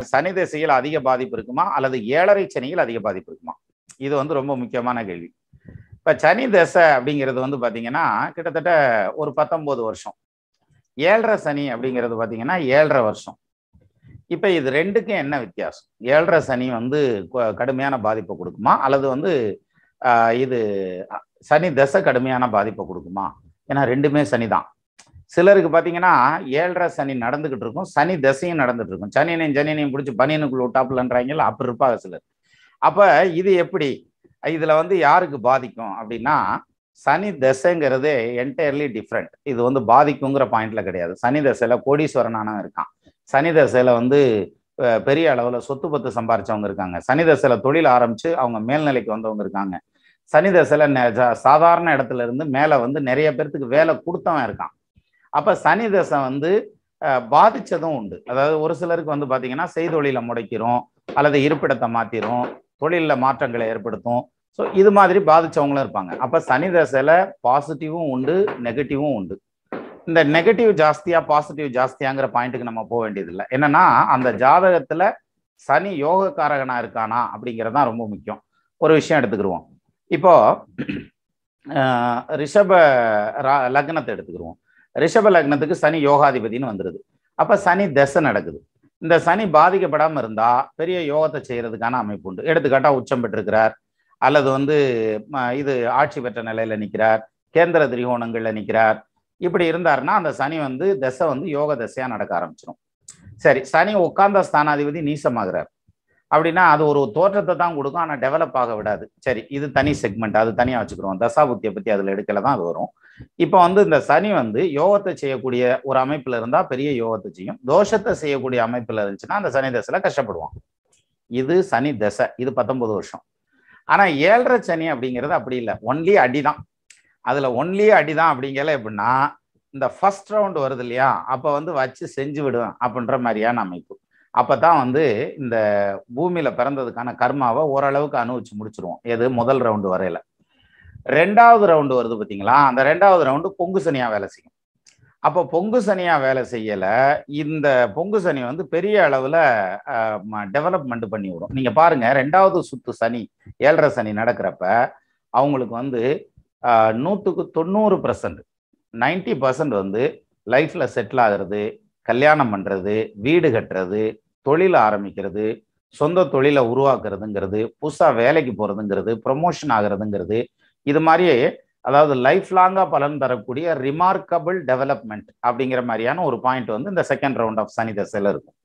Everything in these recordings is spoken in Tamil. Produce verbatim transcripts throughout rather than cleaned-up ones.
சனி திசையில் அதிக பாதிப்பு இருக்குமா அல்லது ஏழரை சனியில் அதிக பாதிப்பு இருக்குமா? இது வந்து ரொம்ப முக்கியமான கேள்வி. இப்ப சனி திசை அப்படிங்கிறது வந்து பாத்தீங்கன்னா கிட்டத்தட்ட ஒரு பத்தொன்பது வருஷம். ஏழரை சனி அப்படிங்கிறது பாத்தீங்கன்னா ஏழரை வருஷம். இப்ப இது ரெண்டுக்கும் என்ன வித்தியாசம்? ஏழரை சனி வந்து கடுமையான பாதிப்பை கொடுக்குமா அல்லது வந்து ஆஹ் இது சனி திசை கடுமையான பாதிப்பை கொடுக்குமா? ஏன்னா ரெண்டுமே சனி தான். சிலருக்கு பார்த்தீங்கன்னா ஏழரை சனி நடந்துகிட்டு இருக்கும், சனி திசையும் நடந்துட்டு இருக்கும். சனியனையும் சனியனையும் பிடிச்சி பனியனுக்குள்ள விட்டாப்புலன்றாங்கல்ல, அப்படி இருப்பாங்க சிலர். அப்ப இது எப்படி இதுல வந்து யாருக்கு பாதிக்கும் அப்படின்னா, சனி திசைங்கிறது என்டையர்லி டிஃப்ரெண்ட். இது வந்து பாதிக்குங்கிற பாயிண்ட்ல கிடையாது. சனி திசையில கோடீஸ்வரனான இருக்கான், சனி திசையில வந்து பெரிய அளவுல சொத்து பத்து சம்பாரிச்சவங்க இருக்காங்க, சனி திசையில தொழில் ஆரம்பிச்சு அவங்க மேல்நிலைக்கு வந்தவங்க இருக்காங்க, சனி திசையில சாதாரண இடத்துல இருந்து மேல வந்து நிறைய பேர்த்துக்கு வேலை கொடுத்தவன் இருக்கான். அப்ப சனி தசை வந்து பாதிச்சதும் உண்டு. அதாவது ஒரு சிலருக்கு வந்து பாத்தீங்கன்னா செய்தொழில முடைக்கிறோம் அல்லது இருப்பிடத்தை மாத்திரும், தொழில மாற்றங்களை ஏற்படுத்தும். ஸோ இது மாதிரி பாதிச்சவங்களும் இருப்பாங்க. அப்ப சனி தசையில பாசிட்டிவும் உண்டு, நெகட்டிவும் உண்டு. இந்த நெகட்டிவ் ஜாஸ்தியா பாசிட்டிவ் ஜாஸ்தியாங்கிற பாயிண்ட்டுக்கு நம்ம போக வேண்டியது இல்லை. என்னன்னா அந்த ஜாதகத்துல சனி யோகக்காரகனா இருக்கானா அப்படிங்கிறது தான் ரொம்ப முக்கியம். ஒரு விஷயம் எடுத்துக்கிடுவோம். இப்போ ரிஷப லக்னத்தை எடுத்துக்கிடுவோம். ரிஷப லக்னத்துக்கு சனி யோகாதிபதினு வந்துடுது. அப்ப சனி தசை நடக்குது. இந்த சனி பாதிக்கப்படாம இருந்தா பெரிய யோகத்தை செய்யறதுக்கான அமைப்பு உண்டு. எடுத்துக்காட்டா உச்சம் பெற்றிருக்கிறார் அல்லது வந்து இது ஆட்சி பெற்ற நிலையில நிற்கிறார், கேந்திர திரிகோணங்கள்ல நிற்கிறார். இப்படி இருந்தாருன்னா அந்த சனி வந்து தசை வந்து யோக தசையா நடக்க ஆரம்பிச்சிடும். சரி, சனி உட்கார்ந்த ஸ்தானாதிபதி நீசமாகிறார் அப்படின்னா அது ஒரு தோற்றத்தை தான் கொடுக்கும், ஆனால் டெவலப் ஆக விடாது. சரி, இது தனி செக்மெண்ட், அது தனியாக வச்சுக்கிறோம். தசாபுத்தியை பற்றி அதில் எடுக்கல தான் அது வரும். இப்போ வந்து இந்த சனி வந்து யோகத்தை செய்யக்கூடிய ஒரு அமைப்பில் இருந்தால் பெரிய யோகத்தை செய்யும், தோஷத்தை செய்யக்கூடிய அமைப்பில் இருந்துச்சுன்னா அந்த சனி தசையில் கஷ்டப்படுவான். இது சனி தசை, இது பத்தொன்பது வருஷம். ஆனால் ஏழரை சனி அப்படிங்கிறது அப்படி இல்லை, ஒன்லி அடிதான். அதில் ஒன்லி அடிதான் அப்படிங்கல எப்படின்னா, இந்த ஃபர்ஸ்ட் ரவுண்ட் வருது இல்லையா, அப்போ வந்து வச்சு செஞ்சு விடுவேன் அப்படின்ற மாதிரியான அமைப்பு. அப்பதான் வந்து இந்த பூமியில பிறந்ததுக்கான கர்மாவை ஓரளவுக்கு அனுபவிச்சு முடிச்சிருவோம். எது முதல் ரவுண்டு வரையில. ரெண்டாவது ரவுண்டு வருது பார்த்தீங்களா, அந்த ரெண்டாவது ரவுண்டு பொங்கு சனியா வேலை செய்யும். அப்போ பொங்கு சனியா வேலை செய்யல, இந்த பொங்கு சனி வந்து பெரிய அளவுல டெவலப்மெண்ட் பண்ணி விடும். நீங்க பாருங்க, ரெண்டாவது சுத்து சனி ஏழரை சனி நடக்கிறப்ப அவங்களுக்கு வந்து நூற்றுக்கு தொண்ணூறு பர்சன்ட் நைன்டி பர்சன்ட் வந்து லைஃப்ல செட்டில் ஆகிறது, கல்யாணம் பண்றது, வீடு கட்டுறது, தொழில் ஆரம்பிக்கிறது, சொந்த தொழிலை உருவாக்குறதுங்கிறது, புதுசா வேலைக்கு போறதுங்கிறது, ப்ரொமோஷன் ஆகுறதுங்கிறது, இது மாதிரியே அதாவது லைஃப் லாங்கா பலன் தரக்கூடிய ரிமார்க்கபிள் டெவலப்மெண்ட் அப்படிங்கிற மாதிரியான ஒரு பாயிண்ட் வந்து இந்த செகண்ட் ரவுண்ட் ஆஃப் சனி தசையில இருக்கும்.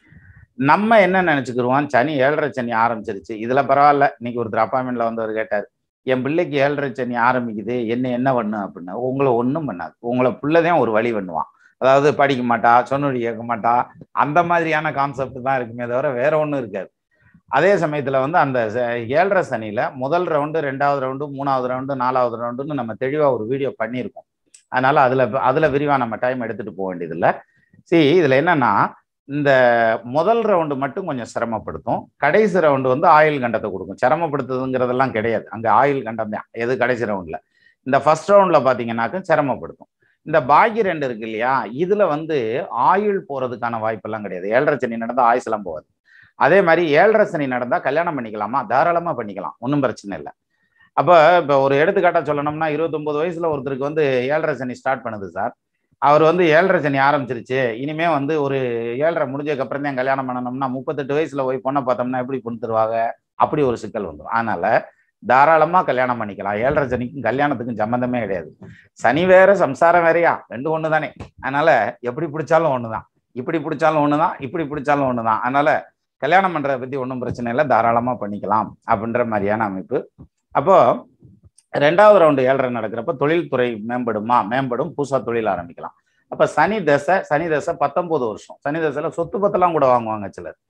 நம்ம என்ன நினைச்சுக்கிடுவோம், சனி ஏழரை சனி ஆரம்பிச்சிருச்சு, இதுல பரவாயில்ல. இன்னைக்கு ஒருத்தர் அப்பாயின்மெண்ட்ல வந்தவர் கேட்டார், என் பிள்ளைக்கு ஏழரை சனி ஆரம்பிக்குது, என்ன என்ன பண்ணும் அப்படின்னு. உங்களை ஒன்றும் பண்ணாது, உங்களை பிள்ளைதான் ஒரு வழி பண்ணுவான். அதாவது படிக்க மாட்டா, சொன்னொழி கேட்க மாட்டா, அந்த மாதிரியான கான்செப்ட் தான் இருக்குமே தவிர வேற ஒன்றும் இருக்காது. அதே சமயத்துல வந்து அந்த ஏழரை சனியில முதல் ரவுண்டு, ரெண்டாவது ரவுண்டு, மூணாவது ரவுண்டு, நாலாவது ரவுண்டுன்னு நம்ம தெளிவா ஒரு வீடியோ பண்ணியிருக்கோம். அதனால அதுல அதுல விரிவா நம்ம டைம் எடுத்துட்டு போக வேண்டியதில்லை. சரி, இதுல என்னன்னா இந்த முதல் ரவுண்டு மட்டும் கொஞ்சம் சிரமப்படுத்தும், கடைசி ரவுண்டு வந்து ஆயுள் கண்டத்தை கொடுக்கும். சிரமப்படுத்துதுங்கிறதெல்லாம் கிடையாது, அங்க ஆயுள் கண்டம் தான் எது கடைசி ரவுண்ட்ல. இந்த ஃபர்ஸ்ட் ரவுண்ட்ல பாத்தீங்கன்னாக்க சிரமப்படுத்தும். இந்த பாக்கி ரெண்டு இருக்கு இல்லையா, இதுல வந்து ஆயுள் போறதுக்கான வாய்ப்பெல்லாம் கிடையாது. ஏழரை சனி நடந்தா ஆயுசெல்லாம் போகாது. அதே மாதிரி ஏழரை சனி நடந்தா கல்யாணம் பண்ணிக்கலாமா, தாராளமா பண்ணிக்கலாம், ஒன்றும் பிரச்சனை இல்லை. அப்ப இப்ப ஒரு எடுத்துக்காட்டா சொல்லணும்னா, இருபத்தொன்பது வயசுல ஒருத்தருக்கு வந்து ஏழரை சனி ஸ்டார்ட் பண்ணுது சார், அவர் வந்து ஏழரை சனி ஆரம்பிச்சிருச்சு, இனிமே வந்து ஒரு ஏழரை முடிஞ்சதுக்கு அப்புறம் தான் கல்யாணம் பண்ணணும்னா முப்பத்தெட்டு வயசுல போய் பொண்ணை பார்த்தோம்னா எப்படி பொண்ணு தருவாங்க, அப்படி ஒரு சிக்கல் வந்துடும். அதனால தாராளமா கல்யாணம் பண்ணிக்கலாம். ஏழரை சனிக்கும் கல்யாணத்துக்கும் சம்பந்தமே கிடையாது. சனி வேற சம்சாரம் வேறையா, ரெண்டு ஒண்ணு தானே. அதனால எப்படி பிடிச்சாலும் ஒண்ணுதான், இப்படி பிடிச்சாலும் ஒண்ணுதான், இப்படி பிடிச்சாலும் ஒண்ணுதான். அதனால கல்யாணம் பண்றதை பத்தி ஒன்றும் பிரச்சனை இல்லை, தாராளமா பண்ணிக்கலாம் அப்படின்ற மாதிரியான அமைப்பு. அப்போ ரெண்டாவது ரவுண்டு ஏழரை நடக்கிறப்ப தொழில்துறை மேம்படுமா, மேம்படும், புதுசா தொழில் ஆரம்பிக்கலாம். அப்ப சனி தசை சனி தசை பத்தொன்பது வருஷம். சனி தசையில சொத்து பத்தெல்லாம் கூட வாங்குவாங்க சிலர்.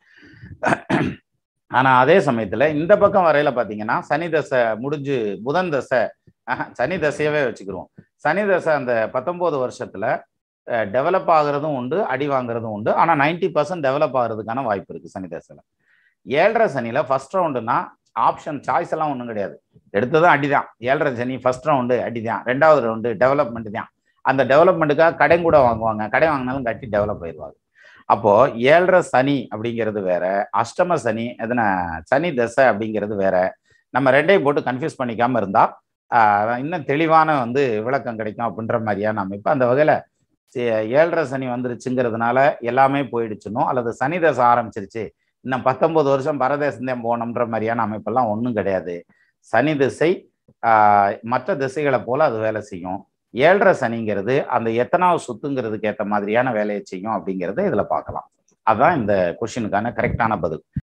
ஆனா அதே சமயத்துல இந்த பக்கம் வரையில பாத்தீங்கன்னா சனி தசை முடிஞ்சு புதன் தசை, சனி தசையவே வச்சுக்கிறோம். சனி தசை அந்த பத்தொன்பது வருஷத்துல டெவலப் ஆகுறதும் உண்டு, அடி வாங்குறதும் உண்டு. ஆனா நைன்டி பர்சன்ட் டெவலப் ஆகுறதுக்கான வாய்ப்பு இருக்கு சனி தசையில. ஏழரை சனியில ஃபர்ஸ்ட் ரவுண்டுனா ஆப்ஷன் சாய்ஸ் எல்லாம் ஒன்றும் கிடையாது, எடுத்ததும் அடிதான். ஏழரை சனி ஃபர்ஸ்ட் ரவுண்டு அடிதான், ரெண்டாவது ரவுண்டு டெவலப்மெண்ட் தான். அந்த டெவலப்மெண்ட்டுக்காக கடை கூட வாங்குவாங்க, கடை வாங்கினாலும் கட்டி டெவலப் ஆயிடுவாங்க. அப்போ ஏழரை சனி அப்படிங்கிறது வேற, அஷ்டம சனி எதனா சனி தசை அப்படிங்கிறது வேற. நம்ம ரெண்டையும் போட்டு கன்ஃபியூஸ் பண்ணிக்காம இருந்தா இன்னும் தெளிவான வந்து விளக்கம் கிடைக்கும் அப்படின்ற மாதிரியான அமைப்பு. அந்த வகையில ஏழரை சனி வந்துருச்சுங்கிறதுனால எல்லாமே போயிடுச்சுனோ அல்லது சனி தசை ஆரம்பிச்சிருச்சு இன்னும் பத்தொன்பது வருஷம் பரதேசம் போகணுன்ற மாதிரியான அமைப்பெல்லாம் ஒன்றும் கிடையாது. சனி திசை ஆஹ் மற்ற திசைகளை போல அது வேலை செய்யும். ஏழரை சனிங்கிறது அந்த எத்தனாவது சுத்துங்கிறதுக்கு ஏற்ற மாதிரியான வேலையை செய்யும் அப்படிங்கிறத இதுல பார்க்கலாம். அதுதான் இந்த கொஸ்டினுக்கான கரெக்டான பதில்.